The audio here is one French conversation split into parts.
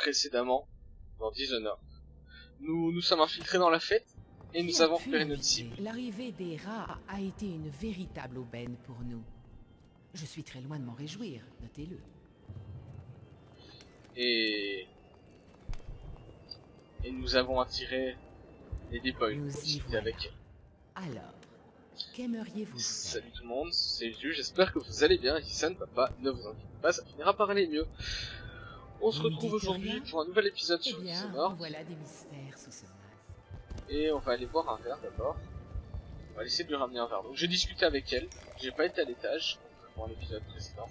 précédemment dans Dishonored. Nous sommes infiltrés dans la fête et nous avons repéré notre cible. L'arrivée des rats a été une véritable aubaine pour nous. Je suis très loin de m'en réjouir, notez-le. Et nous avons attiré les Deepoils aussi avec elle. Alors, qu'aimeriez-vous faire? Salut tout le monde, c'est Vieux, j'espère que vous allez bien, ici San Papa, ne vous inquiétez pas, ça finira par aller mieux. On se retrouve aujourd'hui pour un nouvel épisode sur Dishonored. Voilà des mystères sous ce masque. Et on va aller boire un verre d'abord. On va essayer de lui ramener un verre. Donc j'ai discuté avec elle, j'ai pas été à l'étage, contrairement à l'épisode précédent.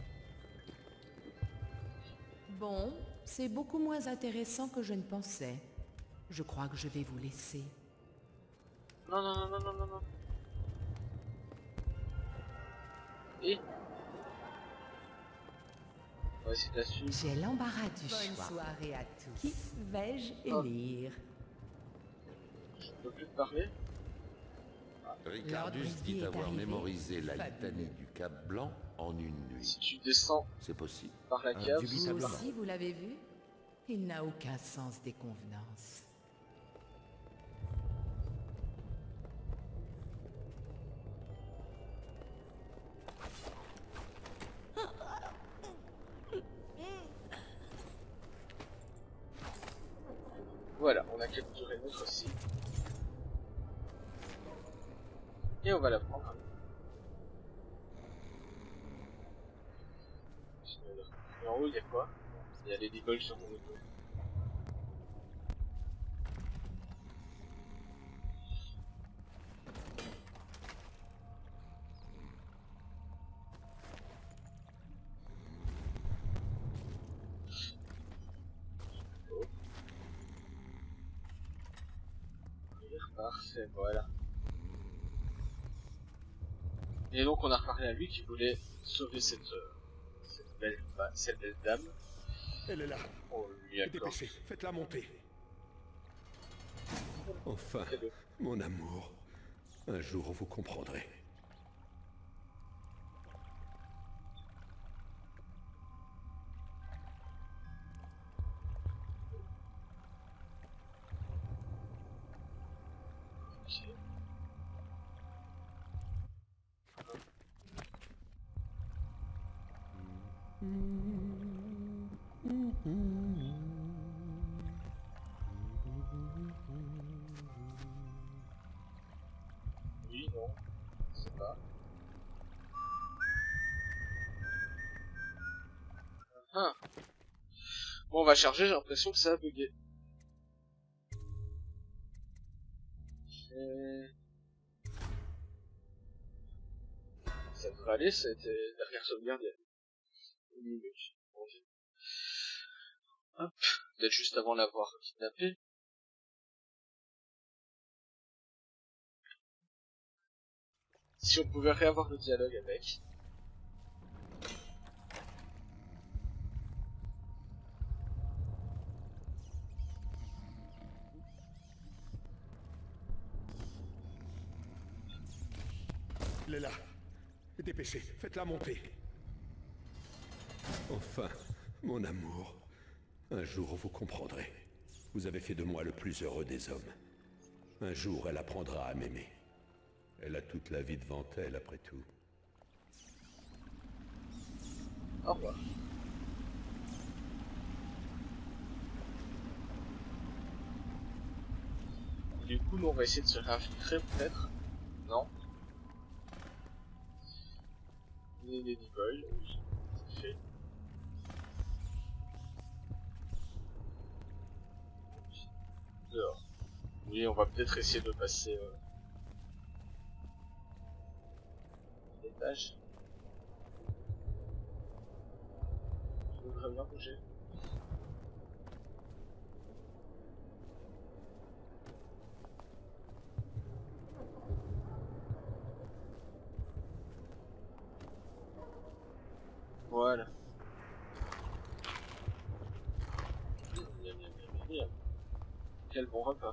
Bon, c'est beaucoup moins intéressant que je ne pensais. Je crois que je vais vous laisser. Non, non, non, non, non, non, non. Et on va essayer de la suivre. J'ai l'embarras du choix. Bonne soirée à tous. Qui vais-je élire? Je ne peux plus te parler. Ricardus dit avoir mémorisé la litanie du Cap Blanc en une nuit. Si tu descends C'est possible. par la cave, Vous aussi, vous l'avez vu? Il n'a aucun sens des convenances. voilà, on a capturé notre cible. Et on va la prendre. Et en haut, il y a quoi? Il y a les Deepoils sur mon épaule. Parfait, voilà. Et donc on a reparlé à lui qui voulait sauver cette belle dame. Elle est là. On lui accorde. Dépêchez, faites-la monter. Enfin, mon amour. Un jour vous comprendrez. Oui, non, je sais pas. Ah. Bon, on va charger, j'ai l'impression que ça a bugué. Ça devrait aller, ça a été derrière sauvegarde il y a une minute. Hop, peut-être juste avant l'avoir kidnappé. Si on pouvait réavoir le dialogue avec. Elle est là. Dépêchez, faites-la monter. Enfin, mon amour. Un jour vous comprendrez. Vous avez fait de moi le plus heureux des hommes. Un jour elle apprendra à m'aimer. Elle a toute la vie devant elle après tout. Au revoir. Du coup, nous on va essayer de se réinfiltrer peut-être. Non. Les Deepoils, oui, c'est fait. Dehors. Oui, on va peut-être essayer de passer l'étage. Je voudrais bien bouger. Voilà. Miam, miam, miam, miam. Quel bon repas.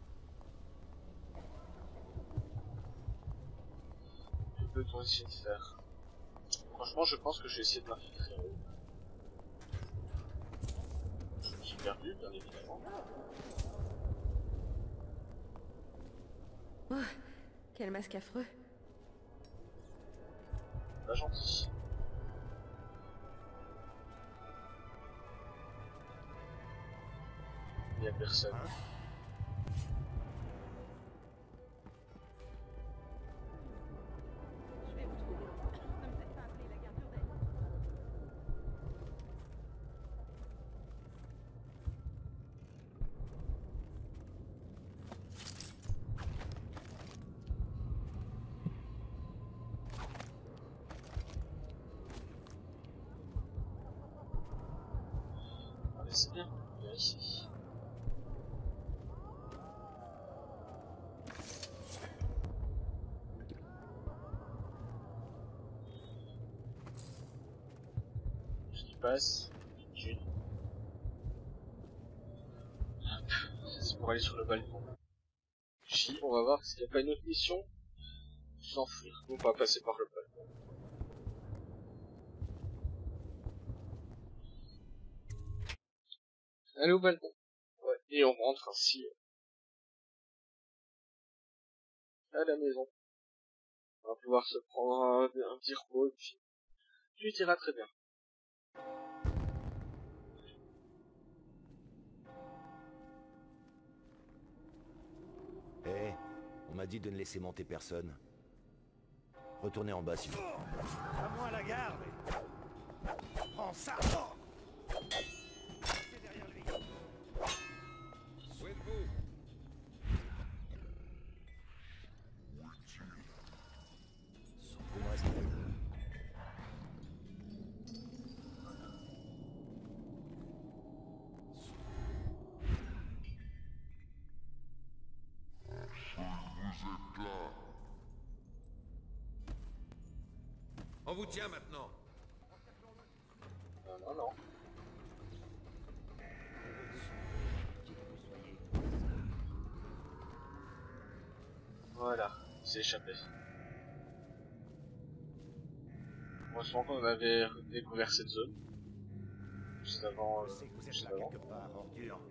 Que peut-on essayer de faire? Franchement, je pense que je vais essayer de m'infiltrer en haut. perdu, bien évidemment. Oh, quel masque affreux. Pas gentil. Il n'y a personne. Allez, c'est bien. Viens ici. Je passe. Une. C'est pour aller sur le balcon. J, on va voir s'il n'y a pas une autre mission. S'enfuir. On va passer par le balcon. Allez au balcon. Ouais. Et on rentre ainsi à la maison. On va pouvoir se prendre un petit repos et puis tout ira très bien. Eh, on m'a dit de ne laisser monter personne. Retournez en bas, s'il vous plaît. À moi la garde. Prends ça. C'est derrière lui. Vous me restez. On vous tient maintenant. Non, non. Voilà, il s'est échappé. Heureusement qu'on avait découvert cette zone. Juste avant. Je sais que vous êtes Juste là avant. quelque part, ordure.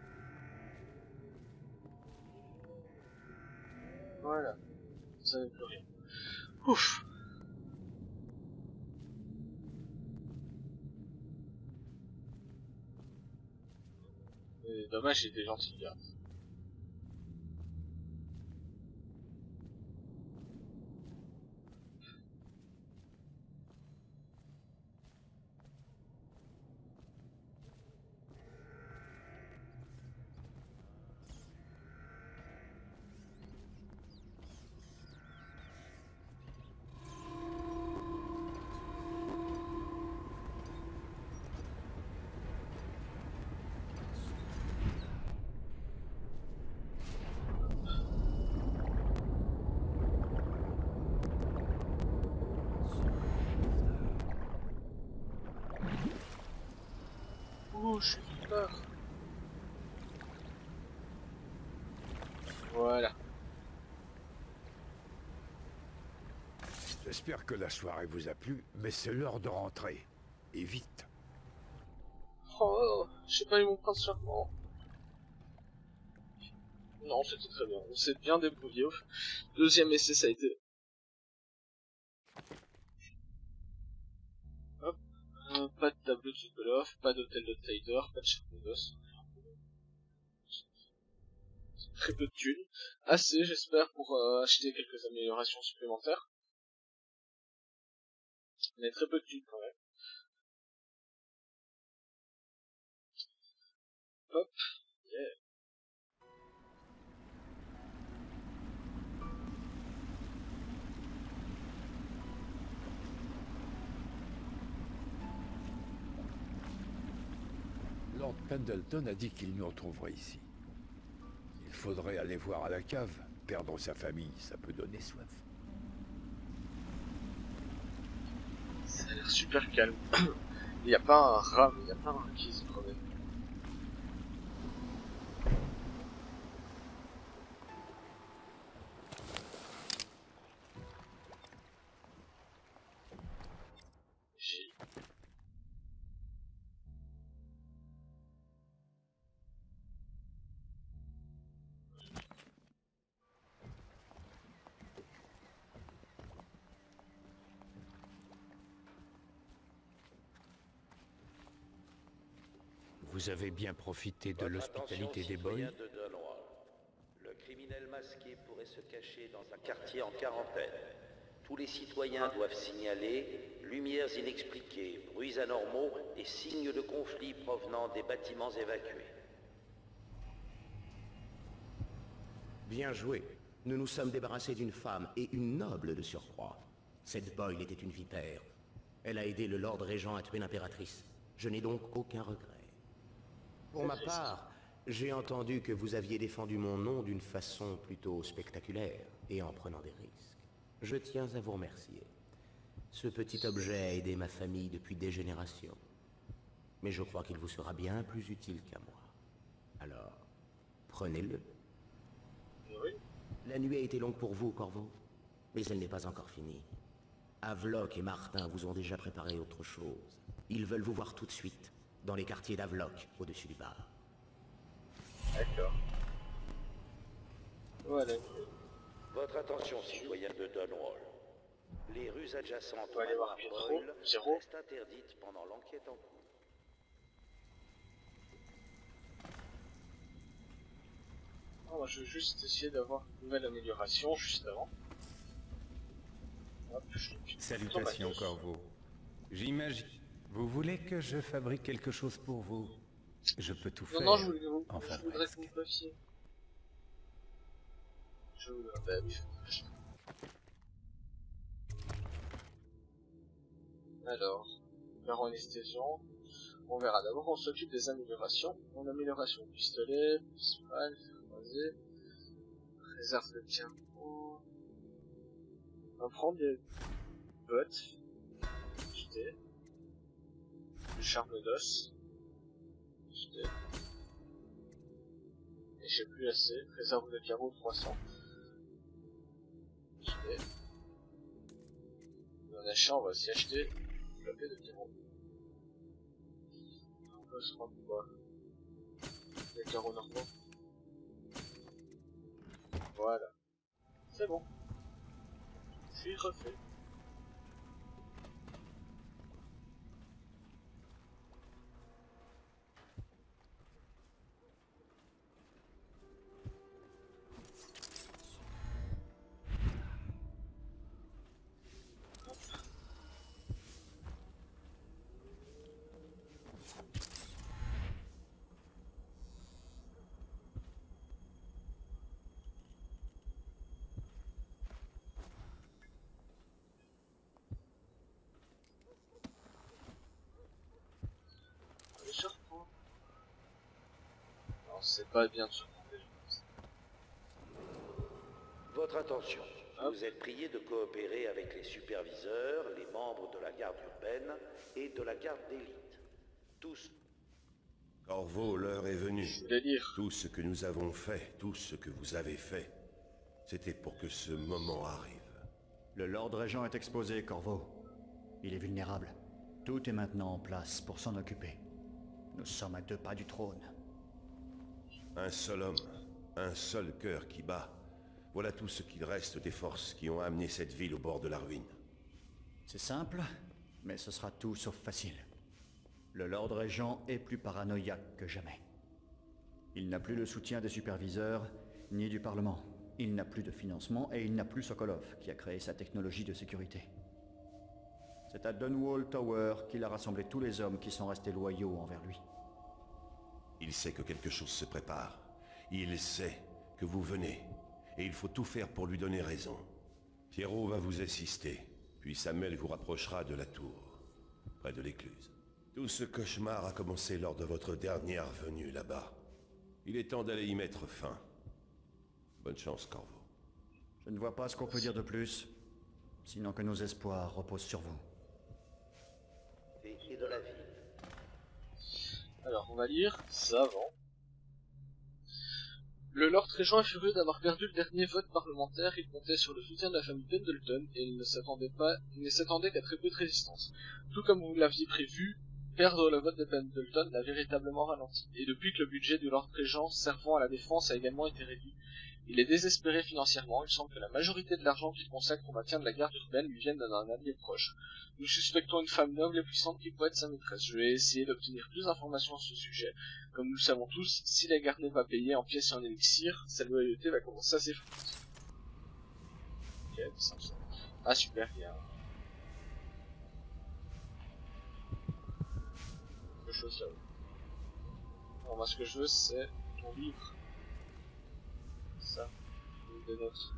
Voilà. Ça ne plus rien. Ouf. Et dommage, j'étais gentil, gars. Ouh, je suis peur. Voilà. J'espère que la soirée vous a plu, mais c'est l'heure de rentrer. Et vite. Oh, j'ai pas eu mon prince charmant. Non, c'était très bien. On s'est bien débrouillé. Deuxième essai, ça a été. Hop. Pas de tableau de Sokolov, pas d'hôtel de Tider, pas de Charcondos. Très peu de thunes. Assez, j'espère, pour acheter quelques améliorations supplémentaires. Mais très peu de thunes quand même. Hop. Yeah. Lord Pendleton a dit qu'il nous retrouverait ici. Il faudrait aller voir à la cave. Perdre sa famille, ça peut donner soif. Ça a l'air super calme. Il n'y a pas un rat, il n'y a pas un qui se promène. Vous avez bien profité de Votre l'hospitalité attention, des boys. citoyens de Dunwall. Le criminel masqué pourrait se cacher dans un quartier en quarantaine. Tous les citoyens doivent signaler lumières inexpliquées, bruits anormaux et signes de conflit provenant des bâtiments évacués. Bien joué. Nous nous sommes débarrassés d'une femme, et une noble de surcroît. Cette Boyle était une vipère. Elle a aidé le Lord Régent à tuer l'impératrice. Je n'ai donc aucun regret. Pour ma part, j'ai entendu que vous aviez défendu mon nom d'une façon plutôt spectaculaire, et en prenant des risques. Je tiens à vous remercier. Ce petit objet a aidé ma famille depuis des générations. Mais je crois qu'il vous sera bien plus utile qu'à moi. Alors, prenez-le. La nuit a été longue pour vous, Corvo, mais elle n'est pas encore finie. Havelock et Martin vous ont déjà préparé autre chose. Ils veulent vous voir tout de suite, dans les quartiers d'Havelock, au-dessus du bar. D'accord. Voilà. Votre attention, citoyens de Dunwall. Les rues adjacentes On va aller au voir manoir Pietro. Boyle Zéro. restent interdites pendant l'enquête en cours. Moi, je vais juste essayer d'avoir une nouvelle amélioration juste avant. Hop, Salutations, Corvo. J'imagine... Vous voulez que je fabrique quelque chose pour vous? Je peux tout faire. Non, je voudrais Enfin, que vous me confiez. Je voudrais... Bah oui, alors, vers anesthésiant. On verra. D'abord, on s'occupe des améliorations. Mon amélioration pistolet, principal, croisé, réserve de diamant. On va prendre des bottes, jeter, du charme d'os, jeter. Et j'ai plus assez. Réserve de diamant 300. Jeter. En achat, on va aussi acheter le paquet de diamant. On peut se prendre quoi? Les carreaux normaux. Voilà. C'est bon. Je suis refait. C'est pas bien de se tromper. Votre attention. Vous êtes prié de coopérer avec les superviseurs, les membres de la garde urbaine et de la garde d'élite. Tous. Corvo, l'heure est venue. Je voulais lire. Tout ce que nous avons fait, tout ce que vous avez fait, c'était pour que ce moment arrive. Le Lord Régent est exposé, Corvo. Il est vulnérable. Tout est maintenant en place pour s'en occuper. Nous sommes à 2 pas du trône. Un seul homme, un seul cœur qui bat. Voilà tout ce qu'il reste des forces qui ont amené cette ville au bord de la ruine. C'est simple, mais ce sera tout sauf facile. Le Lord Régent est plus paranoïaque que jamais. Il n'a plus le soutien des superviseurs, ni du Parlement. Il n'a plus de financement et il n'a plus Sokolov, qui a créé sa technologie de sécurité. C'est à Dunwall Tower qu'il a rassemblé tous les hommes qui sont restés loyaux envers lui. Il sait que quelque chose se prépare. Il sait que vous venez. Et il faut tout faire pour lui donner raison. Pierrot va vous assister. Puis Samuel vous rapprochera de la tour, près de l'écluse. Tout ce cauchemar a commencé lors de votre dernière venue là-bas. Il est temps d'aller y mettre fin. Bonne chance, Corvo. Je ne vois pas ce qu'on peut dire de plus, sinon que nos espoirs reposent sur vous. Et de la ville. Alors, on va lire ça avant. Le Lord Régent est furieux d'avoir perdu le dernier vote parlementaire. Il comptait sur le soutien de la famille Pendleton et il ne s'attendait qu'à très peu de résistance. Tout comme vous l'aviez prévu, perdre le vote de Pendleton l'a véritablement ralenti. Et depuis que le budget du Lord Régent servant à la défense a également été réduit, Il est désespéré financièrement, il semble que la majorité de l'argent qu'il consacre au maintien de la garde urbaine lui vienne d'un allié proche. Nous suspectons une femme noble et puissante qui pourrait être sa maîtresse. Je vais essayer d'obtenir plus d'informations sur ce sujet. Comme nous le savons tous, si la garde n'est pas payée en pièces et en élixir, sa loyauté va commencer à s'effondrer. Ok, ça. Ah super, il y a quelque chose là-haut. Alors moi ce que je veux c'est ton livre. Ça, une des nôtres.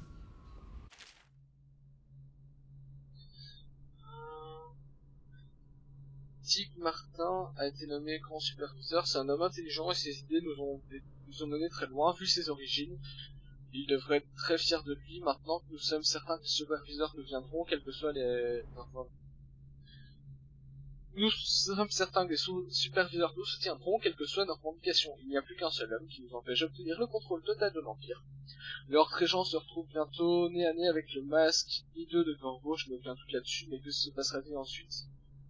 Tig Martin a été nommé grand superviseur. C'est un homme intelligent et ses idées nous ont mené très loin. Vu ses origines, il devrait être très fier de lui. Maintenant que nous sommes certains que les superviseurs nous viendront, quels que soient les... Nous sommes certains que les superviseurs nous soutiendront, quelles que soient nos revendications. Il n'y a plus qu'un seul homme qui nous empêche d'obtenir le contrôle total de l'Empire. Lord Régent se retrouve bientôt nez à nez avec le masque hideux de Gorgo, je me viens tout là-dessus, mais que se passera-t-il ensuite?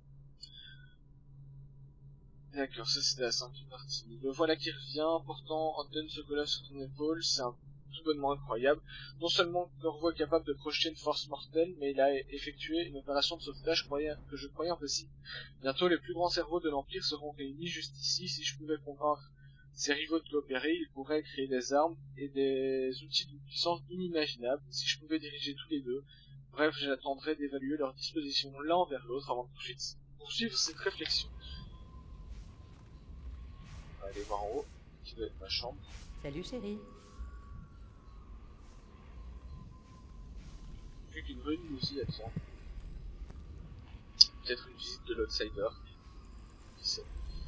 D'accord, ça c'était la cinquième partie. Le voilà qui revient, portant Anton Sokolov sur son épaule, c'est un tout bonnement incroyable. Non seulement Gorgo est capable de projeter une force mortelle, mais il a effectué une opération de sauvetage que je croyais impossible. Bientôt les plus grands cerveaux de l'Empire seront réunis juste ici. Si je pouvais convaincre ses rivaux de coopérer, ils pourraient créer des armes et des outils d'une puissance inimaginable. Si je pouvais diriger tous les deux, bref, j'attendrais d'évaluer leur disposition l'un envers l'autre avant de poursuivre cette réflexion. On va aller voir en haut, qui doit être ma chambre. Salut chérie. Vu qu'une rue nous y attend. Peut-être une visite de l'Outsider. Qui sait.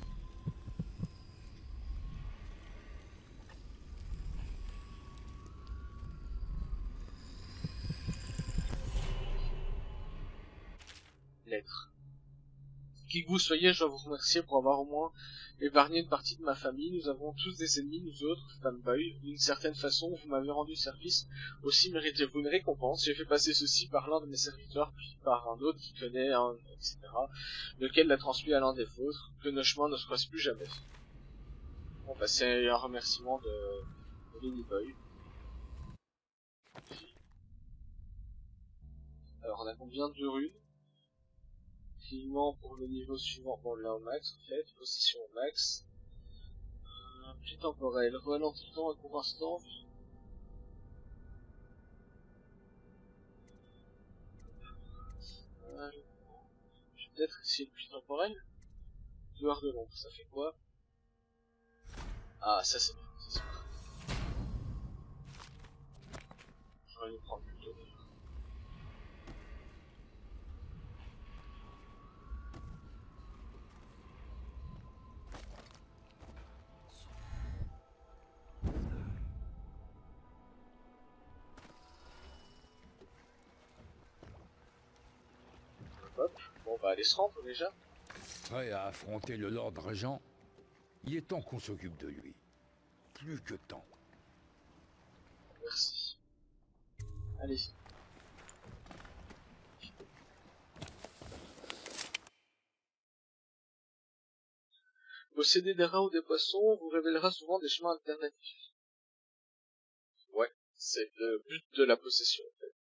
Lettre. Qui que vous soyez, je dois vous remercier pour avoir au moins épargné une partie de ma famille. Nous avons tous des ennemis, nous autres, fanboys. D'une certaine façon, vous m'avez rendu service. Aussi méritez-vous une récompense. J'ai fait passer ceci par l'un de mes serviteurs, puis par un autre qui connaît un, etc. Lequel l'a transmis à l'un des vôtres. Que nos chemins ne se croisent plus jamais. Bon bah c'est un remerciement de Lady Boy. Alors on a combien de runes? Fillement pour le niveau suivant, bon là au max en fait, position au max. Prix temporel, ralentissement à court instant. Je vais peut-être essayer le prix temporel. Dehors de l'ombre, ça fait quoi? Ah ça c'est bien, ça c'est bien. J'aurais dû prendre plutôt d'ailleurs. Hop, bon on va aller se rendre déjà. Prêt à affronter le Lord Régent, il est temps qu'on s'occupe de lui. Plus que temps. Merci. Allez. Posséder des rats ou des poissons vous révélera souvent des chemins alternatifs. Ouais, c'est le but de la possession en fait.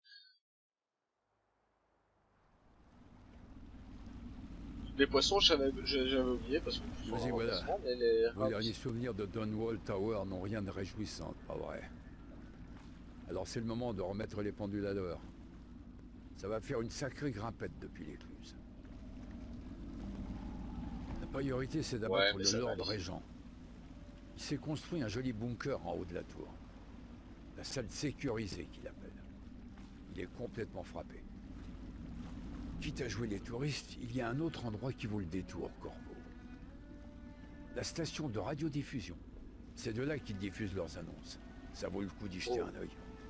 Les poissons, j'avais oublié parce que Vas-y, voilà. Mais les Vos derniers souvenirs de Dunwall Tower n'ont rien de réjouissant, pas vrai? Alors c'est le moment de remettre les pendules à l'heure. Ça va faire une sacrée grimpette depuis l'écluse. La priorité, c'est d'abattre le Lord Régent. Il s'est construit un joli bunker en haut de la tour. La salle sécurisée qu'il appelle. Il est complètement frappé. Quitte à jouer les touristes, il y a un autre endroit qui vaut le détour, Corvo. La station de radiodiffusion. C'est de là qu'ils diffusent leurs annonces. Ça vaut le coup d'y jeter un œil.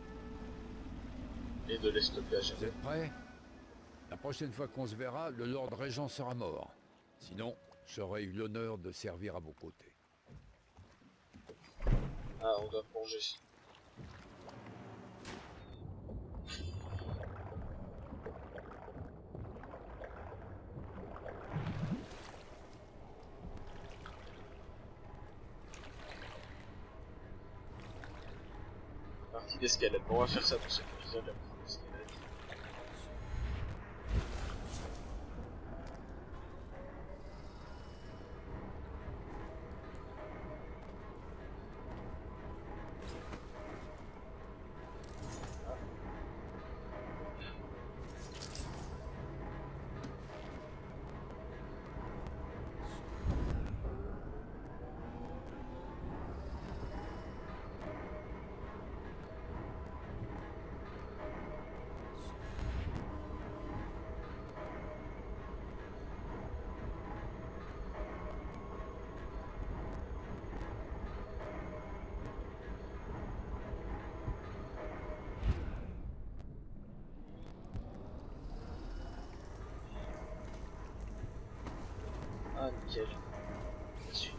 Et de les stopper à jamais. Vous êtes prêts? La prochaine fois qu'on se verra, le Lord Régent sera mort. Sinon, j'aurai eu l'honneur de servir à vos côtés. Ah, on doit plonger. des squelettes. Bon, on va faire ça dans cet épisode, la fin des squelettes. Ah, nickel. La suite.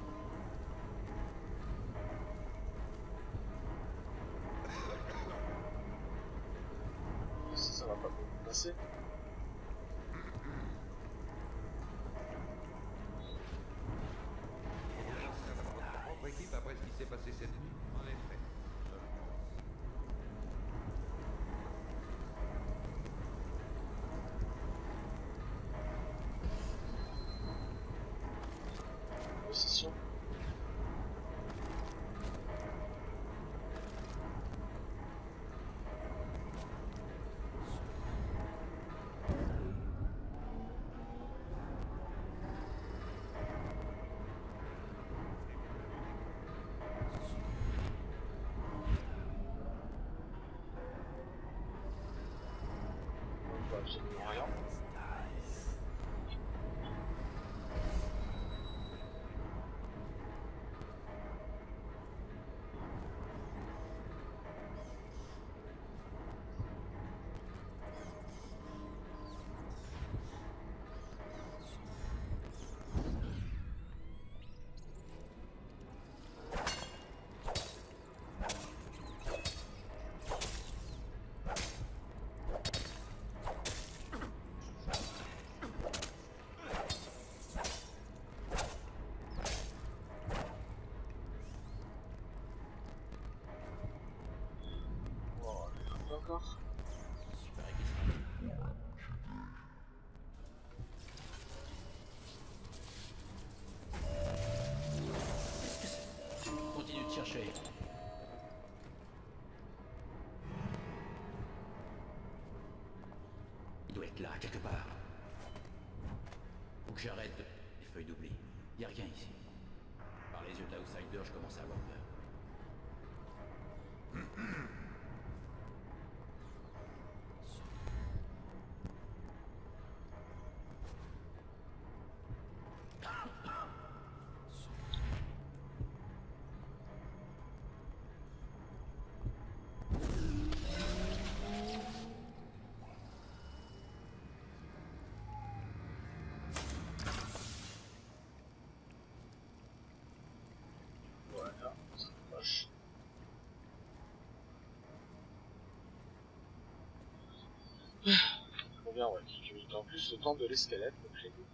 Ça va pas beaucoup passer. Votre équipe après ce qui s'est passé cette nuit, en effet. Position. On voit absolument rien. Encore. Continue de chercher. Il doit être là, quelque part. Faut que j'arrête les feuilles d'oubli. Y a rien ici. Par les yeux de l'outsider, je commence à avoir peur. Voilà, ça approche. Trop bien, ouais, qui cumule en plus le temps de l'escalade, donc j'ai vu.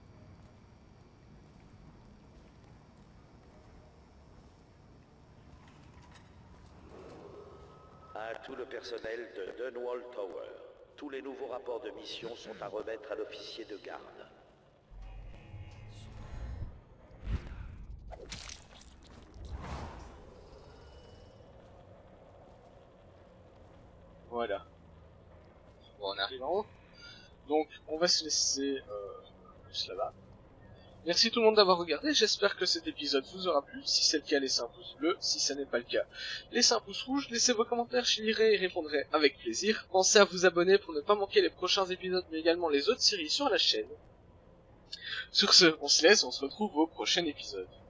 À tout le personnel de Dunwall Tower, tous les nouveaux rapports de mission sont à remettre à l'officier de garde. Voilà. Bon, on arrive en haut. Donc, on va se laisser plus là-bas. Merci tout le monde d'avoir regardé, j'espère que cet épisode vous aura plu. Si c'est le cas, laissez un pouce bleu. Si ça n'est pas le cas, laissez un pouce rouge. Laissez vos commentaires, j'y lirai et répondrai avec plaisir. Pensez à vous abonner pour ne pas manquer les prochains épisodes, mais également les autres séries sur la chaîne. Sur ce, on se laisse, on se retrouve au prochain épisode.